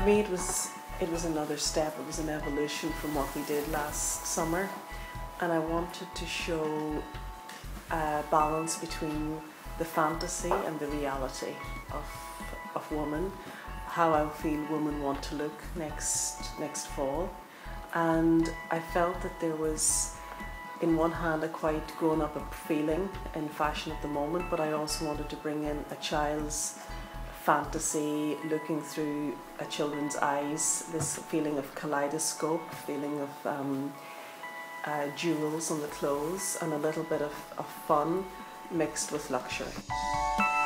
For me, it was another step. It was an evolution from what we did last summer, and I wanted to show a balance between the fantasy and the reality of woman, how I feel women want to look next fall. And I felt that there was, in one hand, a quite grown-up feeling in fashion at the moment, but I also wanted to bring in a child's fantasy, looking through a children's eyes, this feeling of kaleidoscope, feeling of jewels on the clothes, and a little bit of fun mixed with luxury.